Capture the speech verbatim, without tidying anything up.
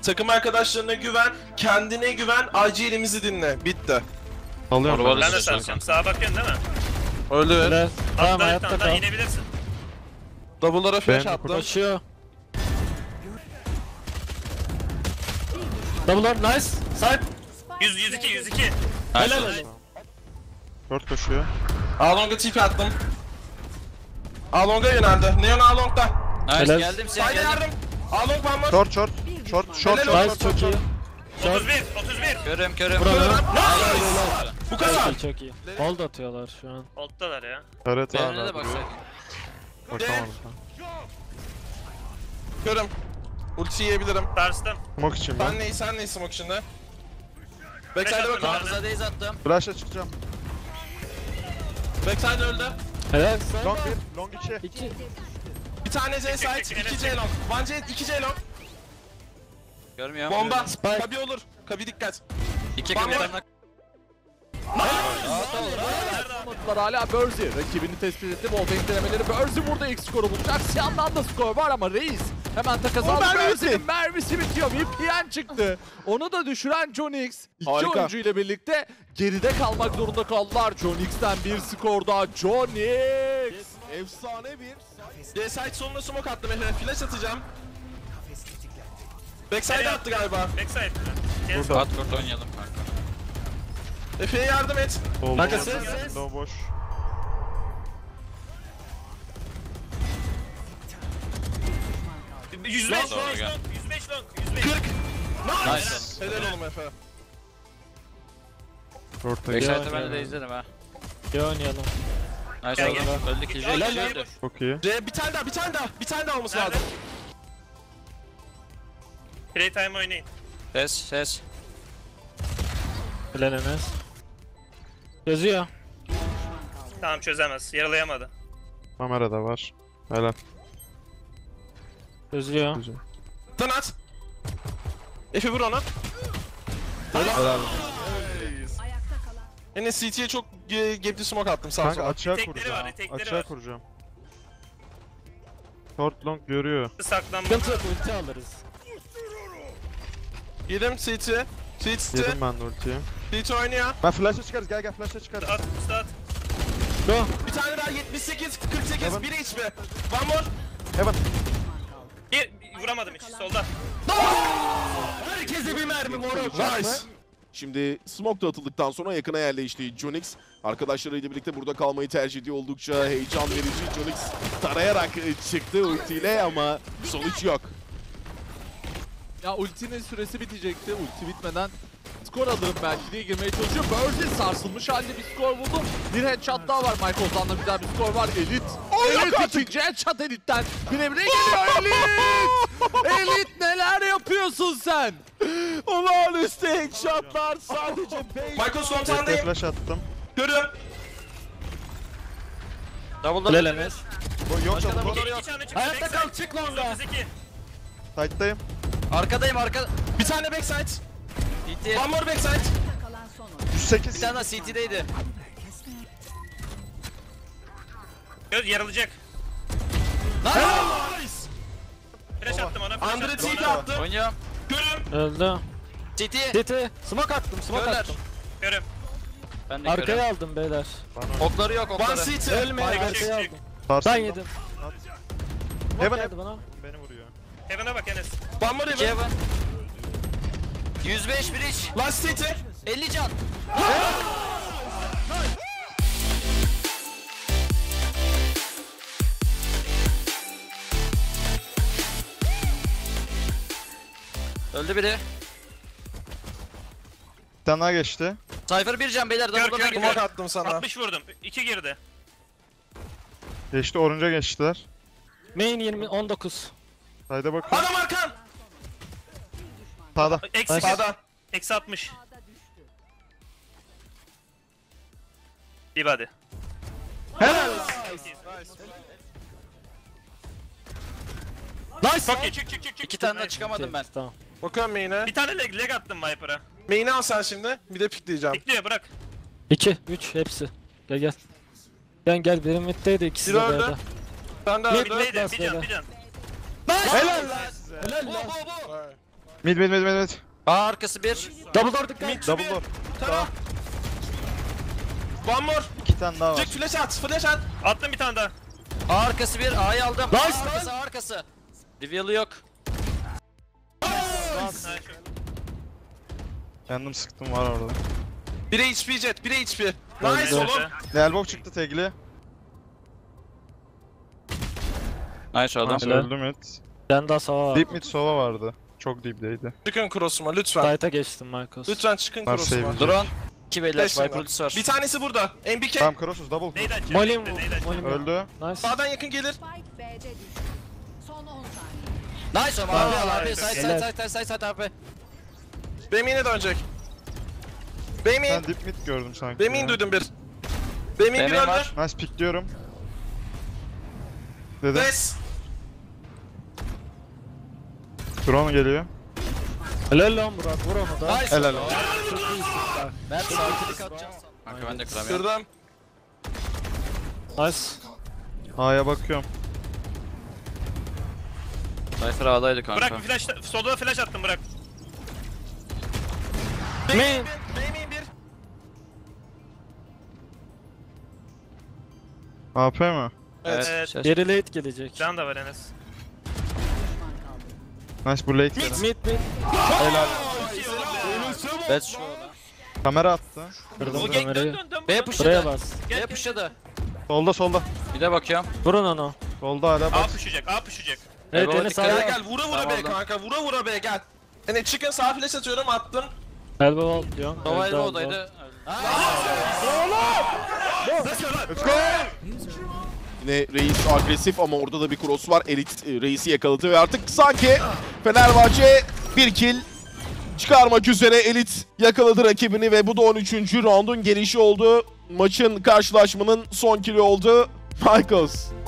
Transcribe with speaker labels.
Speaker 1: Takım arkadaşlarına güven, kendine güven, acilimizi dinle. Bitti.
Speaker 2: Alıyorum.
Speaker 3: Ben de saracağım. Sağa bakıyorsun değil mi?
Speaker 1: Öldü.
Speaker 4: Helal. Tamam
Speaker 3: Atla
Speaker 4: hayatta
Speaker 3: lütfen
Speaker 4: kal.
Speaker 3: inebilirsin.
Speaker 1: Double'lara flash
Speaker 2: Ben
Speaker 1: attım.
Speaker 4: Koşuyor. Double door, nice. Side.
Speaker 3: yüz, yüz iki, yüz iki.
Speaker 4: Helal helal.
Speaker 2: Dört koşuyor.
Speaker 1: Along'a T P attım. Along'a yöneldi. Neon Along'da.
Speaker 5: Nice
Speaker 4: Helal.
Speaker 5: geldim sen
Speaker 1: Sayda
Speaker 5: geldim.
Speaker 1: yardım. Along one more.
Speaker 2: Short short. Short short
Speaker 1: Helal
Speaker 2: short
Speaker 1: olsun.
Speaker 2: short
Speaker 4: Nice, çok
Speaker 2: short.
Speaker 4: iyi.
Speaker 3: otuz bir, otuz bir.
Speaker 5: Körüm körüm.
Speaker 4: Bravo.
Speaker 1: Nice. Bu kadar.
Speaker 4: Çok iyi, çok iyi. Hold atıyorlar şu an.
Speaker 3: Hold'dalar ya.
Speaker 2: Evet
Speaker 5: Benimle
Speaker 2: abi.
Speaker 5: de baksak.
Speaker 2: Bakamadım.
Speaker 1: Görüm. Ulti yiyebilirim.
Speaker 3: Sarstım.
Speaker 2: Smoke için ben.
Speaker 1: Sen neyi sen neyi smoke içinde?
Speaker 3: Beş
Speaker 1: Backside'e
Speaker 3: attım.
Speaker 1: bakın.
Speaker 5: Arıza daze attım.
Speaker 2: Flash'a çıkacağım.
Speaker 1: Backside öldü.
Speaker 4: Helal.
Speaker 2: Long bir, long iki.
Speaker 4: İki.
Speaker 1: Bir tane Z side, iki C long. One C, iki C long.
Speaker 5: Görmüyorum.
Speaker 1: Bomba.
Speaker 4: Spike.
Speaker 1: Kabi olur. Kabi dikkat.
Speaker 5: İki
Speaker 1: Bomba.
Speaker 5: kapılarına.
Speaker 6: Atmadılar hala Burzy. Rakibini tespit etti. Wallbang denemeleri. Burzy burada ilk skoru bulacak. Siyan'dan da skor var ama Reis hemen takas aldı. Bury'nin mermisi bitiyor. V P N çıktı. Onu da düşüren Jonix. İki
Speaker 1: Harika.
Speaker 6: oyuncu ile birlikte geride kalmak zorunda kaldılar. Jonix'ten bir skor daha. Jonix. Efsane bir.
Speaker 1: C side sonuna smoke attım. Efe flash atacağım. Backside attı galiba.
Speaker 3: Backside.
Speaker 5: At kurt oynayalım kanka.
Speaker 1: Efe'ye yardım et.
Speaker 2: Oldu.
Speaker 4: Kanka ses ses.
Speaker 2: Low boş.
Speaker 3: yüz beş
Speaker 5: Doğru,
Speaker 3: long,
Speaker 5: gel.
Speaker 3: yüz beş long, yüz beş.
Speaker 1: kırk.
Speaker 5: Nice.
Speaker 1: Helal oğlum Efe.
Speaker 2: Short'a
Speaker 4: Beş-
Speaker 2: gel.
Speaker 5: Backside'ı ben de izledim ha.
Speaker 4: İyi oynayalım.
Speaker 5: Nice
Speaker 3: Gel,
Speaker 5: oldu.
Speaker 3: gel.
Speaker 5: Öldük iyice.
Speaker 3: Helal
Speaker 5: İyice
Speaker 3: lan.
Speaker 5: öldü.
Speaker 2: Çok iyi.
Speaker 1: C bir tane daha, bir tane daha, bir tane daha olması
Speaker 3: Nerede?
Speaker 1: lazım.
Speaker 3: Playtime oynayın.
Speaker 5: Ses ses.
Speaker 4: Helal Enes. Yazıyor.
Speaker 3: Tamam çözemez. Yaralayamadı.
Speaker 2: Kamerada var. Helal.
Speaker 4: Yazıyor.
Speaker 2: Güzel.
Speaker 1: Tın at. Efe vur onu.
Speaker 2: Helal.
Speaker 1: Yine C T'ye çok ge gepli smoke attım sağ
Speaker 2: Kanka
Speaker 1: sola.
Speaker 2: açığa
Speaker 3: Tekleri
Speaker 2: kuracağım.
Speaker 3: var, tekleri
Speaker 2: Açığa
Speaker 3: var.
Speaker 2: kuracağım. Short long görüyor.
Speaker 3: Saklanma.
Speaker 4: Sıkıntı yok, ulti alırız.
Speaker 1: Yedim C T. C T.
Speaker 2: Yedim ben de ultiyi.
Speaker 1: C T oynuyor.
Speaker 2: Ben flash'a çıkarız. Gel gel flash'a çıkarız.
Speaker 3: At, üstü at.
Speaker 4: Go.
Speaker 1: Bir tane daha yetmiş sekiz, kırk sekiz,
Speaker 2: Heaven.
Speaker 1: bir H P. One more.
Speaker 2: Heaven.
Speaker 3: Bir, vuramadım hiç. Solda.
Speaker 1: Herkese bir mermi moruk.
Speaker 6: Nice. Şimdi smoke da atıldıktan sonra yakına yerleşti Jonix. Arkadaşlarıyla birlikte burada kalmayı tercih ediyor. Oldukça heyecan verici. Jonix tarayarak çıktı ultiyle ama sonuç yok. Ya ultinin süresi bitecekti. Ulti bitmeden skor alırım belki diye girmeye çalışıyor. Burzy sarsılmış halde bir skor buldu. Bir headshot daha var. Michael Ozan'da bir daha bir skor var. Elit. Elit ikinci headshot Elit'ten. Birebire geliyor Elit. Elit neler yapıyorsun sen? Olağanüstü headshotlar sadece pay.
Speaker 1: Michael
Speaker 2: Jet'e
Speaker 1: Spontan'dayım.
Speaker 2: flash attım.
Speaker 1: Görüm.
Speaker 5: Double'da
Speaker 4: Helal Enes.
Speaker 2: Bu yok
Speaker 5: Başka
Speaker 2: da
Speaker 5: da
Speaker 2: bu.
Speaker 5: bu-
Speaker 3: İki tane çıktı.
Speaker 4: Hayatta
Speaker 3: backside.
Speaker 4: kal, çık longa.
Speaker 3: dokuz iki.
Speaker 2: Side'dayım.
Speaker 5: Arkadayım arka.
Speaker 1: Bir tane backside.
Speaker 5: C T.
Speaker 1: One more backside.
Speaker 2: yüz sekiz.
Speaker 5: Bir tane daha C T'deydi.
Speaker 3: Göz yarılacak.
Speaker 1: Nice.
Speaker 3: Flash attım ona. Flash
Speaker 1: Andre
Speaker 3: attım
Speaker 1: T P
Speaker 3: ona.
Speaker 1: attım.
Speaker 5: Oynuyorum.
Speaker 1: Görüm.
Speaker 4: Öldü.
Speaker 5: C T.
Speaker 4: Titi. Smoke attım, smoke
Speaker 5: Öler.
Speaker 4: attım.
Speaker 3: Görüm.
Speaker 5: Ben de
Speaker 4: Arkaya
Speaker 5: körüm.
Speaker 4: aldım beyler.
Speaker 5: Okları yok
Speaker 1: One
Speaker 5: okları.
Speaker 1: C T.
Speaker 4: Ölmeyin,
Speaker 3: Baygın
Speaker 4: arkaya
Speaker 3: çık,
Speaker 4: aldım.
Speaker 3: çık.
Speaker 2: Sarsın.
Speaker 4: Ben yedim.
Speaker 2: Heaven
Speaker 4: Geldi
Speaker 2: Heaven.
Speaker 4: bana.
Speaker 2: Beni vuruyor.
Speaker 3: Heaven'a bak Enes.
Speaker 1: One more
Speaker 5: İki
Speaker 1: even.
Speaker 5: Heaven. yüz beş bir iç.
Speaker 1: Last C T.
Speaker 5: elli can. Öldü biri.
Speaker 2: Bir tane daha geçti.
Speaker 5: Cypher bir can beyler.
Speaker 3: Gör,
Speaker 5: Double'dan
Speaker 3: gör,
Speaker 5: gidiyor.
Speaker 1: Smoke attım sana.
Speaker 3: altmış vurdum. iki girdi.
Speaker 2: Geçti orange'a geçtiler.
Speaker 4: Main yirmi on dokuz.
Speaker 2: Side'e bakın.
Speaker 1: Adam arkan.
Speaker 2: Sağda.
Speaker 3: Eksi
Speaker 1: Sağda.
Speaker 3: Eksi altmış. Bir body.
Speaker 1: Helal.
Speaker 4: Nice.
Speaker 3: Çok iyi çık çık çık çık.
Speaker 5: İki tane daha çıkamadım ben.
Speaker 4: Tamam.
Speaker 1: Bakıyorum main'e.
Speaker 3: Bir tane leg, leg attım Viper'a.
Speaker 1: Main'i al sen şimdi. Bir de pikleyeceğim.
Speaker 3: Bekliyor bırak.
Speaker 4: iki, üç hepsi. Gel gel. Gel gel benim middeydi ikisi
Speaker 1: Biri
Speaker 4: de
Speaker 1: öldü.
Speaker 4: B'de.
Speaker 1: Ben de
Speaker 4: Mid,
Speaker 1: öldüm.
Speaker 4: mid.
Speaker 3: Neydi? Bir can bir can.
Speaker 1: Helal lan.
Speaker 4: Helal
Speaker 5: Bu
Speaker 4: lan.
Speaker 5: bu bu.
Speaker 2: Mid mid mid mid mid.
Speaker 5: A arkası bir.
Speaker 4: Double door dikkat.
Speaker 1: Mid to
Speaker 2: Double
Speaker 1: bir.
Speaker 2: door.
Speaker 1: Tamam. One more.
Speaker 2: İki tane daha var.
Speaker 1: Jack flash at. Flash at.
Speaker 3: Attım bir tane daha.
Speaker 5: A arkası bir. A'yı aldım.
Speaker 4: Nice
Speaker 5: A
Speaker 4: lan.
Speaker 5: arkası A arkası. Reveal'ı yok.
Speaker 2: Kendim sıktım var orada.
Speaker 1: biri H P Jet. biri H P.
Speaker 4: Öldü.
Speaker 1: Nice oğlum.
Speaker 2: Elbow çıktı tegli.
Speaker 5: Nice adam.
Speaker 2: Nice
Speaker 4: Helal.
Speaker 2: öldü mid.
Speaker 4: Ben daha sava var.
Speaker 2: Deep mid sova vardı. Çok deep'deydi.
Speaker 1: Çıkın cross'uma lütfen.
Speaker 4: Sight'a geçtim Michaels.
Speaker 1: Lütfen çıkın
Speaker 2: Var
Speaker 1: cross'uma.
Speaker 2: save.
Speaker 5: Drone. İki beyler.
Speaker 1: Beş numara.
Speaker 5: Viper ultisi var.
Speaker 1: Bir tanesi burada. M B K.
Speaker 2: Tamam Cross'uz double.
Speaker 3: Neyden çek?
Speaker 4: Molim
Speaker 3: Neyden
Speaker 4: bu.
Speaker 3: çek?
Speaker 4: Molim
Speaker 2: Öldü.
Speaker 4: Nice.
Speaker 1: Sağdan yakın gelir.
Speaker 7: Spike B'de düştü. Son on saniye.
Speaker 5: Nice ama abi
Speaker 3: Aa,
Speaker 5: abi. Side side
Speaker 4: helal.
Speaker 5: side side side abi.
Speaker 1: Bemin'e dönecek. Bemin.
Speaker 2: Ben deep mid gördüm sanki.
Speaker 1: Bemin
Speaker 2: ya.
Speaker 1: duydum bir. Bemin bir
Speaker 5: Bemin
Speaker 1: öldü.
Speaker 5: var.
Speaker 2: Nice pickliyorum. Dedim.
Speaker 1: Res.
Speaker 2: Drone geliyor.
Speaker 4: Helal lan Burak. Vur onu da.
Speaker 5: Nice.
Speaker 2: Helal.
Speaker 5: Ben sağ klik atacağım. Kanka ben de kıramıyorum.
Speaker 1: Kırdım.
Speaker 4: Nice.
Speaker 2: A'ya bakıyorum.
Speaker 5: Cypher A'daydı kanka.
Speaker 3: Bırak bir flash, solda flash attım bırak.
Speaker 1: Bemin
Speaker 4: Main.
Speaker 1: bir. Bemin bir.
Speaker 2: A P mi?
Speaker 1: Evet.
Speaker 3: Evet.
Speaker 4: Geri late gelecek.
Speaker 3: Can da var Enes.
Speaker 2: Nice bu late gelen.
Speaker 4: Mid mid.
Speaker 5: Let's show.
Speaker 2: Kamera attı.
Speaker 4: Kırdım
Speaker 3: Bu gang dön
Speaker 4: kamerayı.
Speaker 3: dön dön.
Speaker 5: B
Speaker 4: Buraya
Speaker 5: pushladı.
Speaker 4: bas.
Speaker 5: B pushladı.
Speaker 2: Solda solda.
Speaker 5: Bir de bakıyorum.
Speaker 4: Vurun onu.
Speaker 2: Solda hala
Speaker 3: A
Speaker 2: bak.
Speaker 3: puşacak, A puşacak.
Speaker 4: Evet
Speaker 5: Eyvallah,
Speaker 4: Enes
Speaker 5: dikkat
Speaker 1: Gel
Speaker 4: sağda.
Speaker 1: gel vura vura
Speaker 5: Tamam,
Speaker 1: be
Speaker 5: aldım.
Speaker 1: kanka. Vura vura be gel. Yani çıkın sağ flash atıyorum attım.
Speaker 4: Elbow ol diyorsun.
Speaker 5: Nova
Speaker 4: Öldü,
Speaker 5: Elbow'daydı.
Speaker 4: öldü.
Speaker 2: Let's go.
Speaker 6: Yine Reis agresif ama orada da bir cross var. Elit e, Reis'i yakaladı ve artık sanki Fenerbahçe bir kill çıkarmak üzere. Elit yakaladı rakibini ve bu da on üçüncü roundun gelişi oldu. Maçın, karşılaşmanın son kill'i oldu. Michaels.